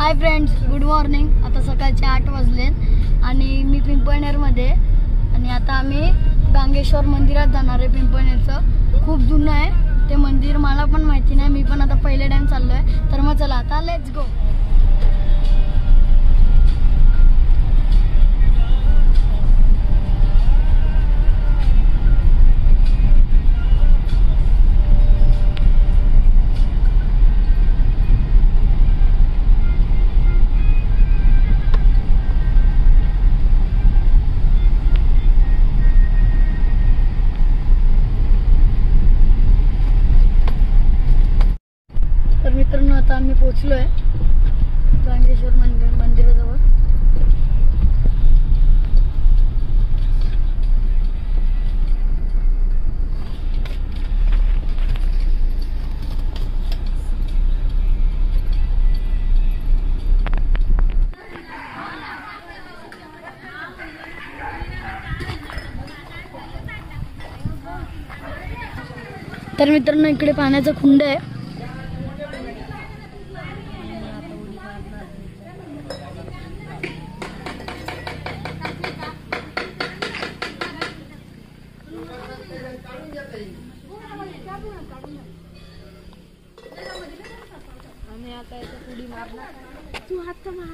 Hi friends, good morning. आता सकाळचे 8 वाजलेत आणि मी पिंपळनेरमध्ये आणि आता आम्ही गांगेश्वर मंदिरात जाणार आहे। पिंपळनेरचं खूप जुनं आहे ते मंदिर, मला पण माहिती नाही, मी पण आता पहिल्या टाइम चाललोय। तर मग चला आता लेट्स गो। तर मित्रांनो आता आम्ही पोहोचलोय गांगेश्वर मंदिराजवळ। तर मित्रांनो इकडे पाण्याचा कुंड आहे। आणि आता याच्या पुढे मारणार तू हात मार।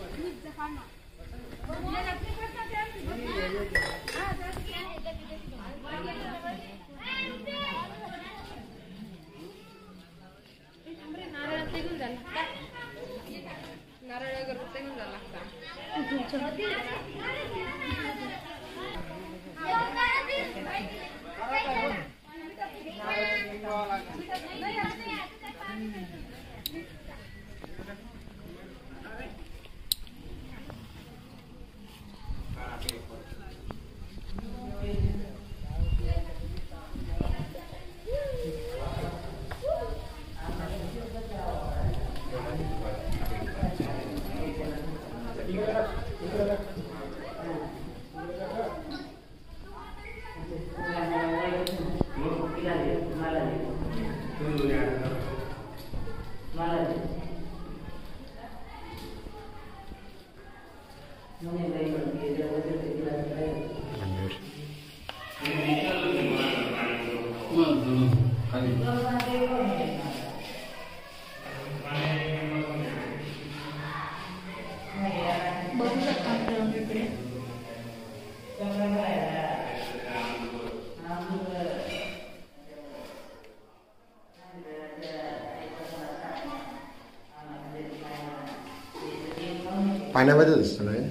पाण्यामध्येच असतं ना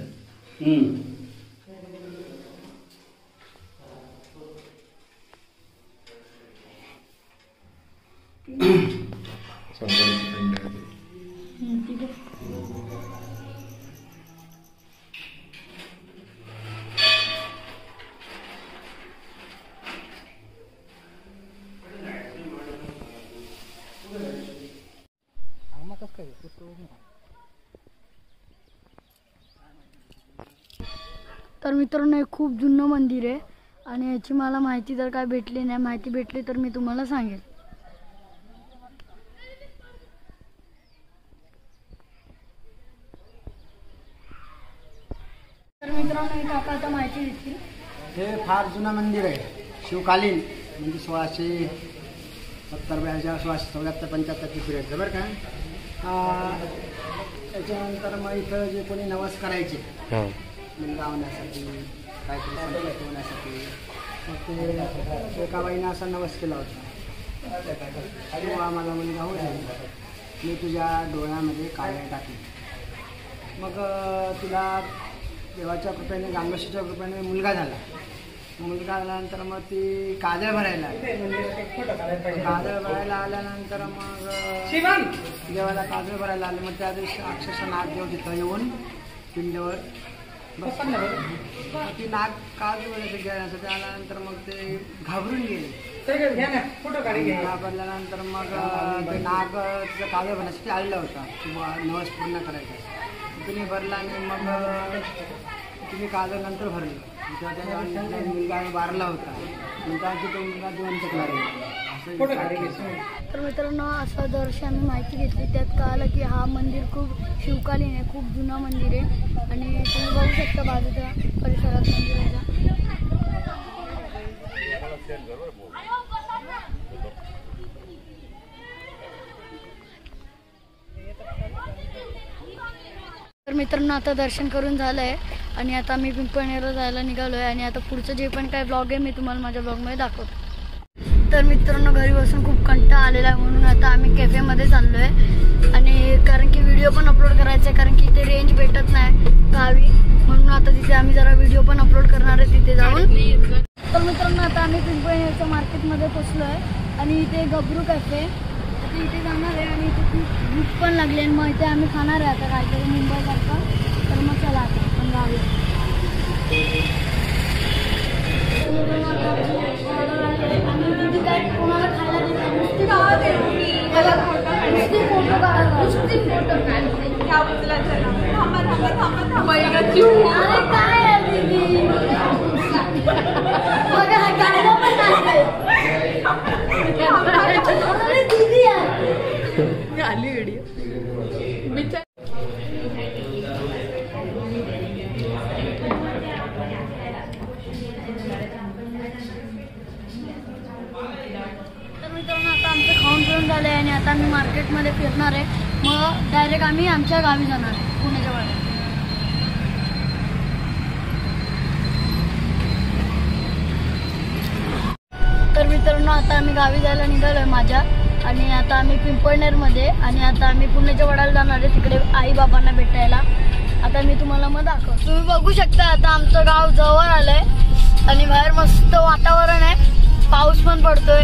तर मित्रांनो हे खूप जुनं मंदिर आहे आणि याची मला माहिती जर काय भेटली नाही, माहिती भेटली तर मी तुम्हाला सांगेल। तर मित्रांनो हे काका आता माहिती देतील। हे फार जुनं मंदिर आहे, शिवकालीन, म्हणजे 1670 1674 75 पिरियडचं बरं का। त्याच्यानंतर मग इथं जे कोणी नवस करायचे मुलगा होण्यासाठी, काहीतरी संकट होण्यासाठी, मग ते एका बाईनं असा नवस केला होता, किंवा मला मुलगा होऊ दे, मी तुझ्या डोळ्यामध्ये काळे टाकले। मग तिला देवाच्या कृपेने, गांगेश्वरच्या कृपेने मुलगा झाला। मुलगा आल्यानंतर मग ती काजळ भरायला आली। काजळ भरायला आल्यानंतर मग देवाला काजळ भरायला आले। मग त्या दिवशी अक्षरशः नागदेव तिथं येऊन पिंडवर ती नाग काजळ घेण्यासाठी आल्यानंतर मग ते घाबरून गेले। घाबरल्यानंतर मग ते नाग तिचं काजळ भरण्यासाठी आलेला होता, किंवा नवस पूर्ण करायचा तुम्ही भरला आणि मग तुम्ही काजळ नंतर भरलं, तेव्हा त्या मुलगा वारला होता, नंतर तो मुलगा जिवंत केला तर मित्रांनो असं जरशी आम्ही माहिती घेतली त्यात कळालं की हा मंदिर खूप शिवकालीन आहे, खूप जुना मंदिर आहे आणि तुम्ही बघू शकता बाजूच्या परिसरात मंदिराच्या. तर मित्रांनो आता दर्शन करून झालं आहे आणि आता आम्ही पिंपळनेरला जायला निघालो आहे आणि आता पुढचं जे पण काय ब्लॉग आहे मी तुम्हाला माझ्या ब्लॉगमध्ये दाखवतो. तर मित्रांनो घरी बसून खूप कंटाळा आलेला आहे म्हणून आता आम्ही कॅफेमध्ये चाललो आहे आणि कारण की व्हिडिओ पण अपलोड करायचा आहे कारण की इथे रेंज भेटत नाही गावी म्हणून आता तिथे आम्ही जरा व्हिडिओ पण अपलोड करणार आहे तिथे जाऊन. तर मित्रांनो आता आम्ही पिंपळनेरच्या मार्केटमध्ये पोचलो आहे आणि इथे गबरू कॅफे आता इथे जाणार आहे आणि इथे खूप भूक पण लागली आणि मग इथे आम्ही खाणार आहे आता काहीतरी मुंबईसारखं. तर मग चला आता आपण गावी. काय कोणाला खायला देणार नुसती फोटो काढायला नुसती फोटो अरे काय आहे दीदी बघा गायला पण नाही अरे दीदी आहे आली व्हिडिओ खाऊन पिऊन झाले आणि आता आम्ही मार्केटमध्ये फिरणार आहे मग डायरेक्ट आम्ही आमच्या गावी जाणार आहे पुण्याच्या बाहेर. तर मित्रांनो आता आम्ही गावी जायला निघालो आहे माझ्या आणि आता आम्ही पिंपळनेरमध्ये आणि आता आम्ही पुण्याच्या वडाला जाणार आहे तिकडे आई बाबांना भेटायला. आता मी तुम्हाला मग दाखवतो. तुम्ही बघू शकता आता आमचं गाव जवळ आलंय आणि बाहेर मस्त वातावरण आहे, पाऊस पण पडतोय.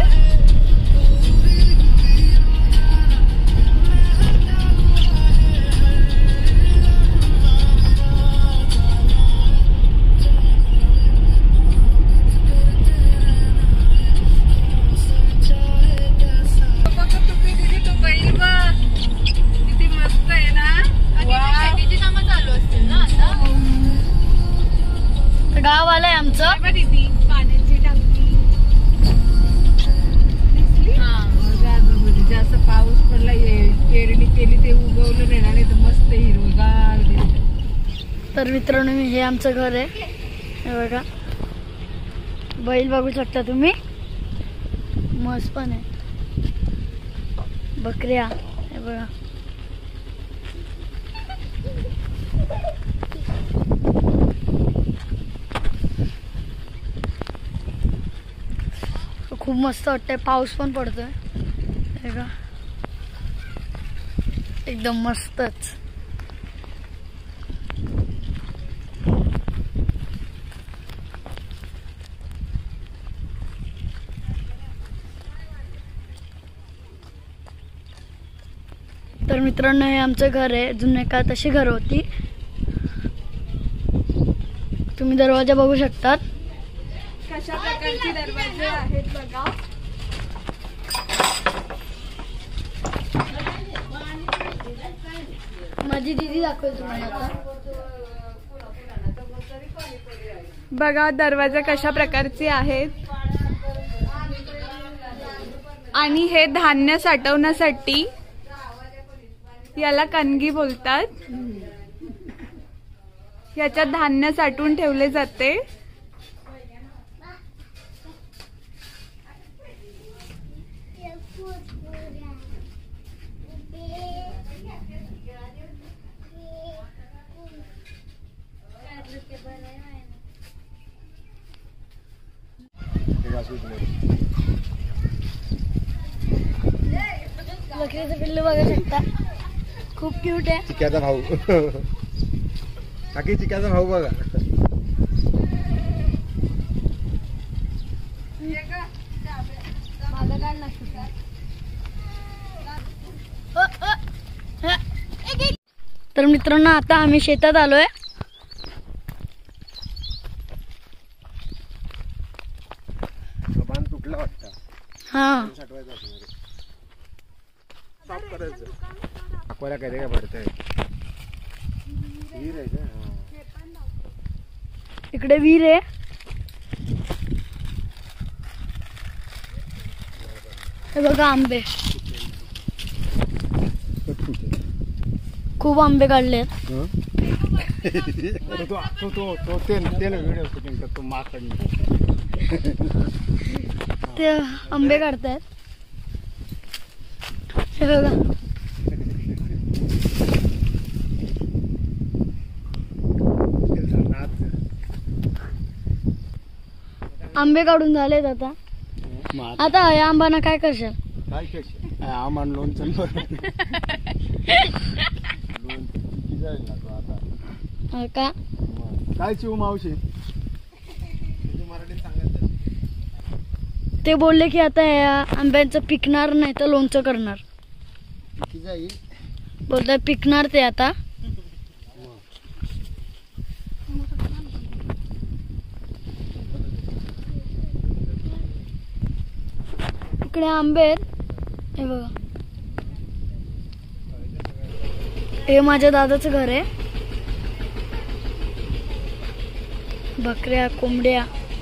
गाव आलंय आमचं. पाण्याची टाकी जास्त पाऊस पडला पेरणी केली ते उगवलं नाही ना तर मस्त हिरवगार. तर मित्रांनो हे आमचं घर आहे, हे बघा बैल बघू शकता तुम्ही, मस्त पण आहे, बकऱ्या हे बघा. खूप मस्त वाटतंय, पाऊस पण पडतोय हे का एकदम मस्तच. तर मित्रांनो हे आमचं घर आहे, जुने काळ तशी घर होती. तुम्ही दरवाजा बघू शकतात कशा प्रकारचे दरवाजे आहेत बघा. माझी दीदी दाखवेल तुम्हाला आता. बघा दरवाजा कशा प्रकारचे आहेत आणि हे धान्य साठवण्यासाठी याला कणगी बोलतात. याच्यात धान्य साठवून ठेवले जाते. बकरीचं पिल्लू बघू शकता, खूप क्यूट आहे. चिक्याचा भाऊ काकी, चिक्याचा भाऊ बघा. माझं काय नसतं. तर मित्रांनो आता आम्ही शेतात आलोय. बाण तुटला वाटतं. हा अकोला काय काय पडतंय. इकडे विहीर आहे. हे बघा आंबे, खूप आंबे काढलेत. ते आंबे काढतायत. हे बघा आंबे काढून झालेत. आता या आंबाना काय करशाल? आम्हाला लोणचं का काय चिव मावशी मराठीत सांगायचं. ते बोलले की आता या आंब्यांचं पिकणार नाही तर लोणचं करणार. बोलताय पिकणार ते आता. इकडे आंबे आहेत. हे बघा, हे माझ्या दादाचं घर आहे. बकऱ्या, कोंबड्या.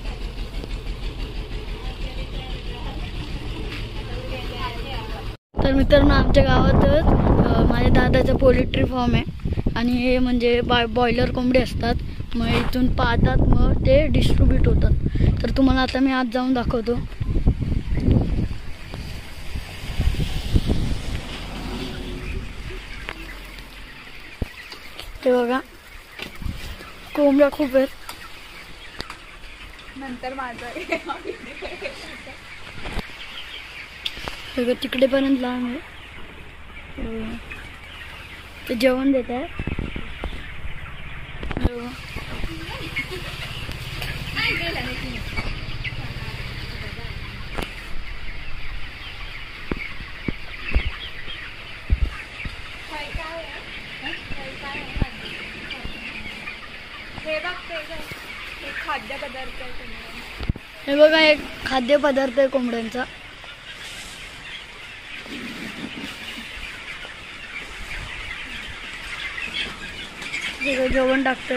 तर मित्रांनो, आमच्या गावातच माझ्या दादाचा पोल्ट्री फार्म आहे आणि हे म्हणजे बॉयलर कोंबडे असतात. मग इथून पाहतात, मग ते डिस्ट्रीब्यूट होतात. तर तुम्हाला आता मी आज जाऊन दाखवतो. ते बघा, कोंबड्या खूप आहेत. नंतर माझं सगळं तिकडे पर्यंत लांब आहे. ते जेवण देत आहे. खाद्यपदार्थ. हे बघा, एक खाद्यपदार्थ आहे कोंबड्यांचा. जेवण टाकतोय.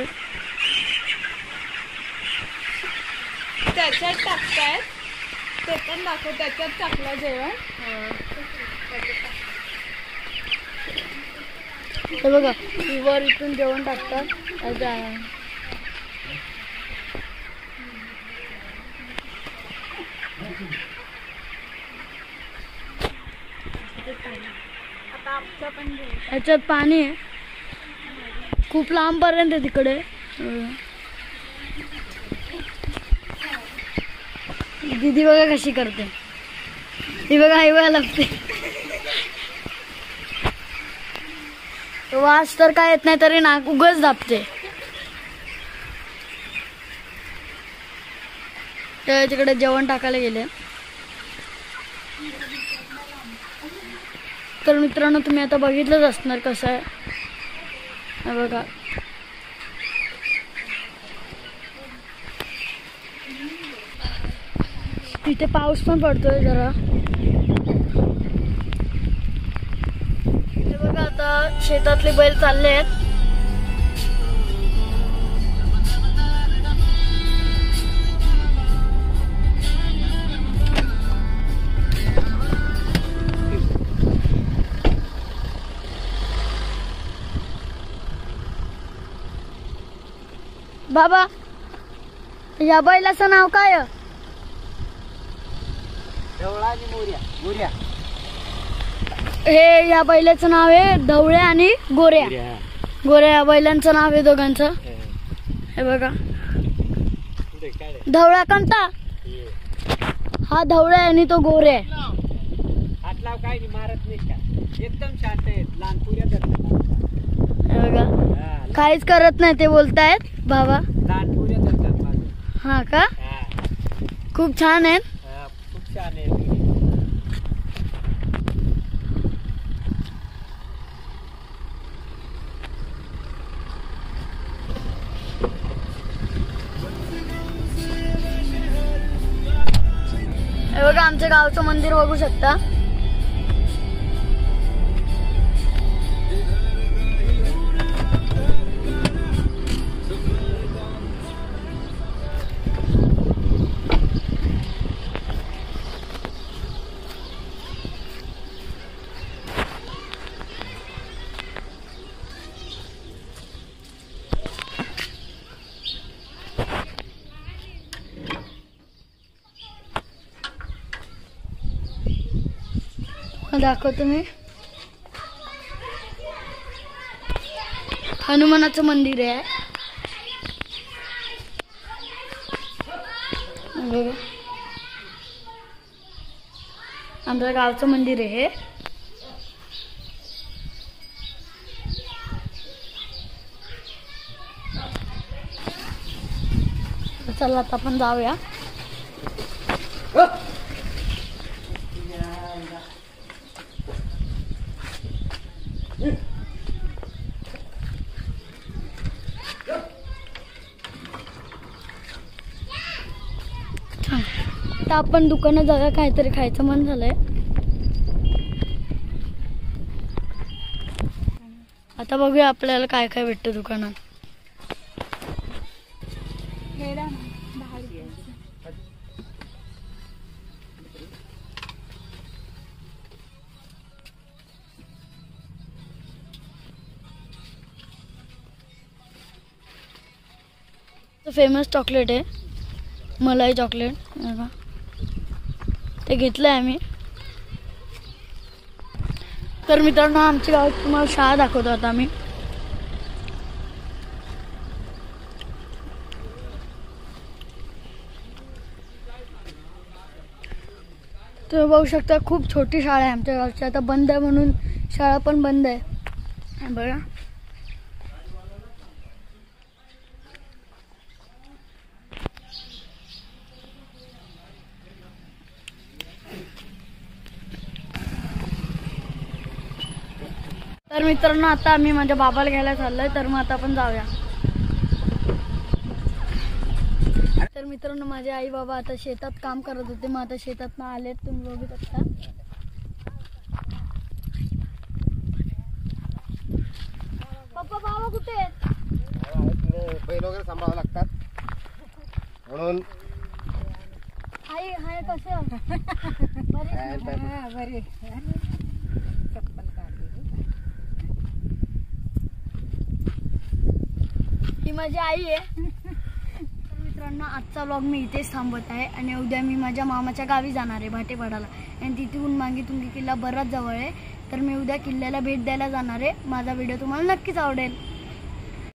त्याच्यात टाकतायत, ते पण दाखव. त्याच्यात टाकलं जेवण. हे बघा, वर इथून जेवण टाकतात. याच्यात पाणी आहे, खूप लांब पर्यंत आहे तिकडे. दीदी बघा कशी करते. ती बघा ऐवायला लागते. वास तर काय येत नाही तरी नाक उगाच दाबते. तिकडे जेवण टाकायला गेले. तर मित्रांनो, तुम्ही आता बघितलंच असणार कसं आहे. बघा, तिथे पाऊस पण पडतोय जरा. हे बघा, आता शेतातले बैल चालले आहेत. बाबा, या बैलाचं नाव काय? हे या बैलाचं नाव आहे ढवळ्या आणि गोऱ्या. गोऱ्या या बैलांचं नाव आहे दोघांचं. हे बघा, ढवळा कोणता? हा ढवळा आणि तो गोऱ्या. एकदम शांत आहेत. लहान पुऱ्या हे बघा, काहीच करत नाही ते बोलतायत बाबा. लहान पुऱ्या धरतात. हा का? खूप छान आहेत. खूप छान आहे. हे बघा, आमच्या गावचं मंदिर बघू शकता. दाखवतो मी. हनुमानाचं मंदिर आहे. बघा आमच्या गावचं मंदिर आहे हे. चला आता आपण जाऊया. आता आपण दुकानात जाऊया. काहीतरी खायचं मन झालंय. आता बघूया आपल्याला काय काय भेटतं दुकानात. फेमस चॉकलेट आहे, मलाई चॉकलेट. ते घेतलंय आम्ही. तर मित्रांनो आमच्या गावात तुम्हाला शाळा दाखवतो आता आम्ही. तुम्ही बघू शकता खूप छोटी शाळा आहे आमच्या गावची. आता बंद आहे म्हणून शाळा पण बंद आहे. बघा तर मित्रांनो आता आम्ही माझ्या बाबाला घ्यायला चाललोय. तर मग आता आपण जाऊया. तर मित्रांनो माझे आई बाबा आता शेतात काम करत होते. मग आता शेतात आलेत. तुम्ही बघू शकता. पप्पा बाबा कुठे आहेत? बैल वगैरे सांभाळावं लागतात म्हणून. आई हाय कसं बरे ही माझी आई आहे. तर मित्रांनो आजचा व्लॉग मी इथेच थांबवत आहे. आणि उद्या मी माझ्या मामाच्या गावी जाणार आहे भाटेपाडाला. आणि तिथून मांगी तुंगी किल्ला बराच जवळ आहे. तर मी उद्या किल्ल्याला भेट द्यायला जाणार आहे. माझा व्हिडिओ तुम्हाला नक्कीच आवडेल.